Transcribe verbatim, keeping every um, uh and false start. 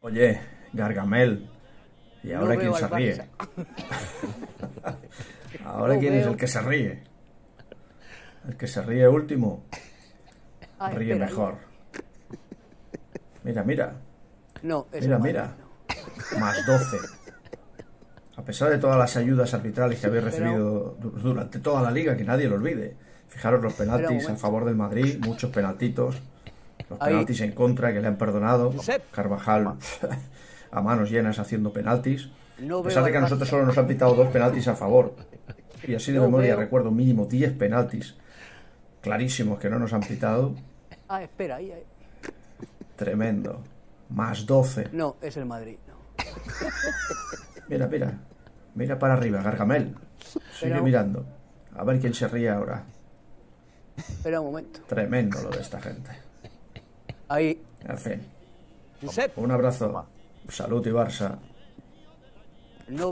Oye, Gargamel. ¿Y ahora No quién veo se al ríe? Barça. ¿Ahora No quién es veo. el que se ríe? El que se ríe último Ah, ríe espera, ahí, mejor. ahí. Mira, mira. No, es Mira, el Madrid. mira. No. Más doce. A pesar de todas las ayudas arbitrales que habéis Espera, recibido du- durante toda la liga, que nadie lo olvide. Fijaros los espera un penaltis a momento. favor del Madrid, muchos penaltitos. Los Ahí. penaltis en contra que le han perdonado. Josep. Carvajal a manos llenas haciendo penaltis. No A pesar veo de al que a nosotros Barça. solo nos han pitado dos penaltis a favor. Y así de No memoria veo. recuerdo mínimo diez penaltis clarísimos que no nos han pitado. Ah, espera, ahí, ahí. Tremendo. Más doce. No, es el Madrid. No. Mira, mira. Mira para arriba, Gargamel. Sigue Pero- mirando. A ver quién se ríe ahora. Espera un momento. Tremendo lo de esta gente. Ahí. En fin. Josep. Un abrazo. Salud y Barça.